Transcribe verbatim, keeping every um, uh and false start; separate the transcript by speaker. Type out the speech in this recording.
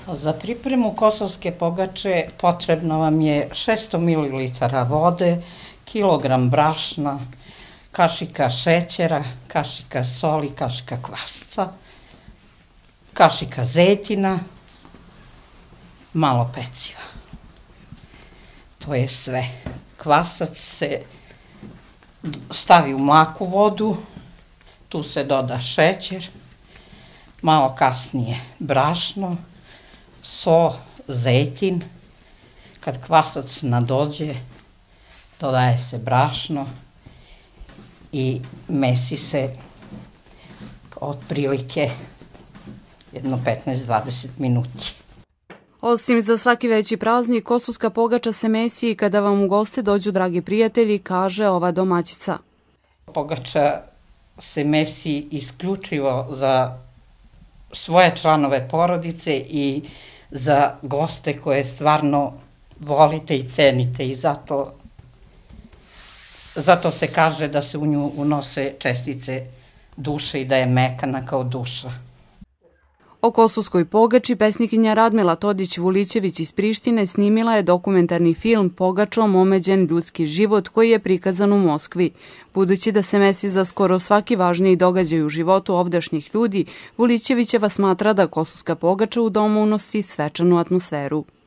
Speaker 1: Za pripremu kosovske pogače potrebno vam je šesto mililitara vode, kilogram brašna, kašika šećera, kašika soli, kašika kvasca, kašika zejtina, malo peciva. To je sve. Kvasac se stavi u mlaku vodu, tu se doda šećer, malo kasnije brašno, so, zejtin. Kad kvasac nadođe, dodaje se brašno i mesi se otprilike jedno petnaest do dvadeset minuti.
Speaker 2: Osim za svaki veći praznik, kosovska pogača se mesi i kada vam u goste dođu dragi prijatelji, kaže ova domaćica.
Speaker 1: Pogača se mesi isključivo za svoje članove porodice i za goste koje stvarno volite i cenite i zato, zato se kaže da se u nju unose čestice duše i da je mekana kao duša.
Speaker 2: O kosovskoj pogači pesnikinja Radmila Todić-Vulićević iz Prištine snimila je dokumentarni film Pogačom omeđen ljudski život koji je prikazan u Moskvi. Budući da se mesi za skoro svaki važniji događaj u životu ovdašnjih ljudi, Vulićevićeva smatra da kosovska pogača u domu unosi svečanu atmosferu.